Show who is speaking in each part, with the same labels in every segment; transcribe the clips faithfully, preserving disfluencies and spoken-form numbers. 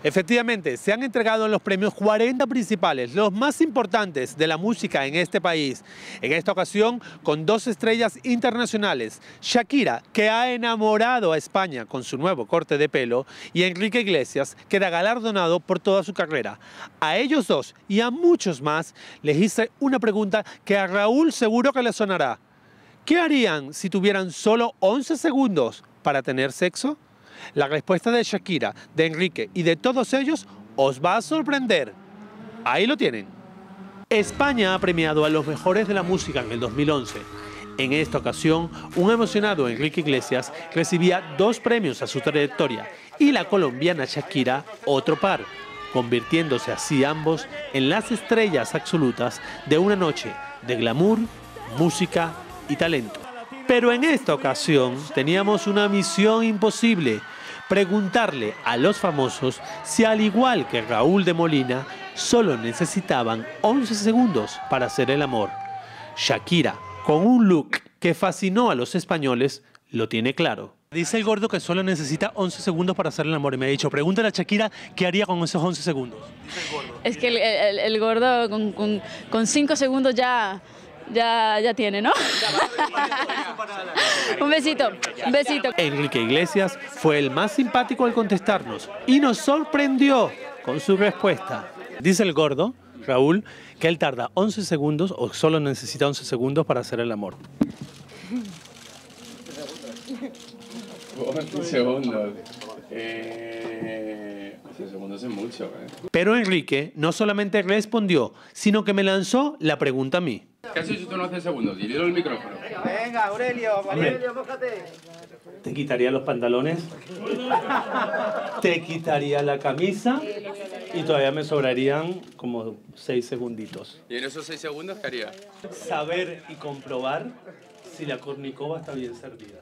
Speaker 1: Efectivamente, se han entregado en los premios cuarenta principales, los más importantes de la música en este país. En esta ocasión, con dos estrellas internacionales, Shakira, que ha enamorado a España con su nuevo corte de pelo, y Enrique Iglesias, que era galardonado por toda su carrera. A ellos dos y a muchos más les hice una pregunta que a Raúl seguro que le sonará. ¿Qué harían si tuvieran solo once segundos para tener sexo? La respuesta de Shakira, de Enrique y de todos ellos os va a sorprender. Ahí lo tienen. España ha premiado a los mejores de la música en el dos mil once. En esta ocasión, un emocionado Enrique Iglesias recibía dos premios a su trayectoria y la colombiana Shakira otro par, convirtiéndose así ambos en las estrellas absolutas de una noche de glamour, música y talento. Pero en esta ocasión teníamos una misión imposible: preguntarle a los famosos si, al igual que Raúl de Molina, solo necesitaban once segundos para hacer el amor. Shakira, con un look que fascinó a los españoles, lo tiene claro. Dice el gordo que solo necesita once segundos para hacer el amor y me ha dicho, pregúntale a Shakira qué haría con esos once segundos. Dice el gordo.
Speaker 2: Es que el, el, el gordo con, con, con cinco segundos ya... Ya, ya tiene, ¿no? Un besito, un besito.
Speaker 1: Enrique Iglesias fue el más simpático al contestarnos y nos sorprendió con su respuesta. Dice el gordo, Raúl, que él tarda once segundos o solo necesita once segundos para hacer el amor.
Speaker 3: once segundos. Eh, once segundos es mucho, ¿eh?
Speaker 1: Pero Enrique no solamente respondió, sino que me lanzó la pregunta a mí.
Speaker 3: ¿Qué has hecho tú en once segundos? Y dile el micrófono.
Speaker 4: Venga, Aurelio, Aurelio, bójate.
Speaker 1: ¿Te quitaría los pantalones? ¿Te quitaría la camisa? Y todavía me sobrarían como seis segunditos.
Speaker 3: ¿Y en esos seis segundos qué haría?
Speaker 1: Saber y comprobar si la cornicova está bien servida.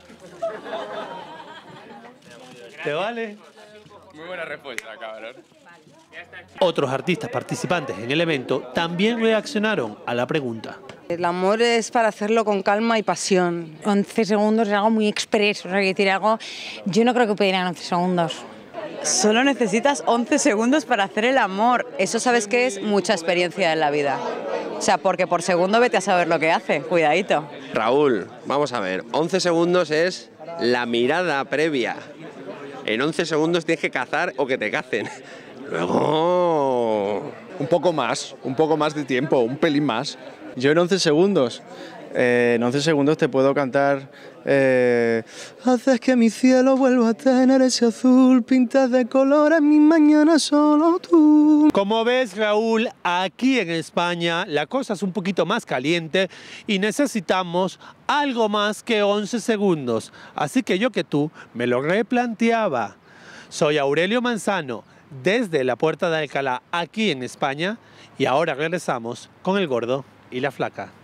Speaker 1: ¿Te vale?
Speaker 3: Muy buena respuesta, cabrón.
Speaker 1: Otros artistas participantes en el evento también reaccionaron a la pregunta.
Speaker 5: El amor es para hacerlo con calma y pasión.
Speaker 6: once segundos es algo muy expreso, o sea, decir algo, yo no creo que pudieran once segundos.
Speaker 5: Solo necesitas once segundos para hacer el amor. Eso, ¿sabes qué es? Mucha experiencia en la vida. O sea, porque por segundo vete a saber lo que hace, cuidadito.
Speaker 7: Raúl, vamos a ver, once segundos es la mirada previa. En once segundos tienes que cazar o que te cacen. Luego...
Speaker 8: Un poco más, un poco más de tiempo, un pelín más. Yo en once segundos, eh, en once segundos te puedo cantar eh, haces que mi cielo vuelva a tener ese azul, pintas de colores mi mañana solo tú.
Speaker 1: Como ves, Raúl, aquí en España la cosa es un poquito más caliente y necesitamos algo más que once segundos. Así que yo que tú me lo replanteaba. Soy Aurelio Manzano, desde la Puerta de Alcalá, aquí en España, y ahora regresamos con el gordo y la flaca.